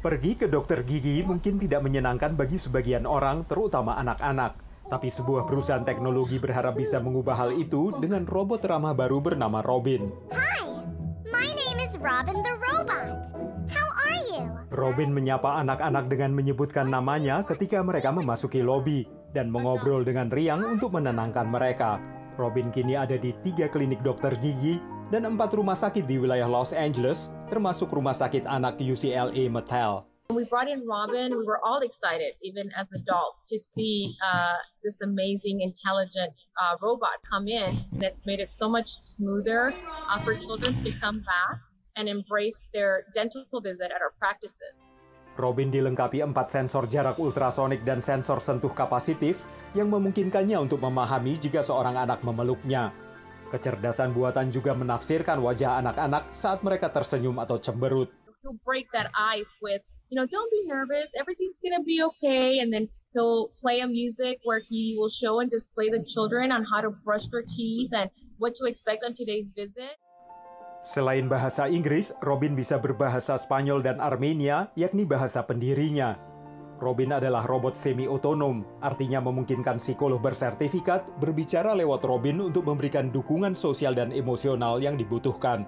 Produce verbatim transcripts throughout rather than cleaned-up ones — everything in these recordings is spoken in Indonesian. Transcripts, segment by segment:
Pergi ke dokter gigi mungkin tidak menyenangkan bagi sebagian orang, terutama anak-anak. Tapi sebuah perusahaan teknologi berharap bisa mengubah hal itu dengan robot ramah baru bernama Robin. Hi, my name is Robin the Robot. How are you? Robin menyapa anak-anak dengan menyebutkan namanya ketika mereka memasuki lobi dan mengobrol dengan riang untuk menenangkan mereka. Robin kini ada di tiga klinik dokter gigi dan empat rumah sakit di wilayah Los Angeles, termasuk rumah sakit anak U C L A Mattel. We brought in Robin. We were all excited, even as adults, to see uh, this amazing, intelligent uh, robot come in. And it's made it so much smoother uh, for children to come back and embrace their dental visit at our practices. Robin dilengkapi empat sensor jarak ultrasonik dan sensor sentuh kapasitif yang memungkinkannya untuk memahami jika seorang anak memeluknya. Kecerdasan buatan juga menafsirkan wajah anak-anak saat mereka tersenyum atau cemberut. He'll break that ice with, you know, don't be nervous, everything's gonna be okay. And then he'll play a music where he will show and display the children on how to brush their teeth and what to expect on today's visit. Selain bahasa Inggris, Robin bisa berbahasa Spanyol dan Armenia, yakni bahasa pendirinya. Robin adalah robot semi-otonom, artinya memungkinkan psikolog bersertifikat berbicara lewat Robin untuk memberikan dukungan sosial dan emosional yang dibutuhkan.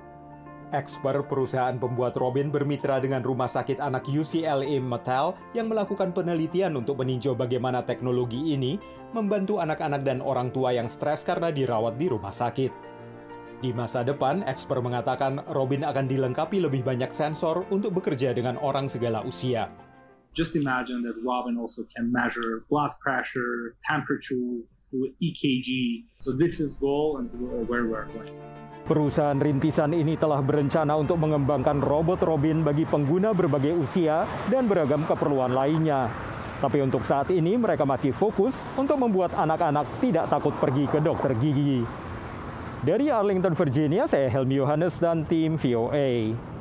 Expert perusahaan pembuat Robin bermitra dengan rumah sakit anak U C L A Mattel yang melakukan penelitian untuk meninjau bagaimana teknologi ini membantu anak-anak dan orang tua yang stres karena dirawat di rumah sakit. Di masa depan, expert mengatakan Robin akan dilengkapi lebih banyak sensor untuk bekerja dengan orang segala usia. Just imagine that Robin also can measure blood pressure, temperature, E K G. So this is goal and where we're going. Perusahaan rintisan ini telah berencana untuk mengembangkan robot Robin bagi pengguna berbagai usia dan beragam keperluan lainnya. Tapi untuk saat ini mereka masih fokus untuk membuat anak-anak tidak takut pergi ke dokter gigi. Dari Arlington, Virginia, saya Helmi Yohanes dan tim V O A.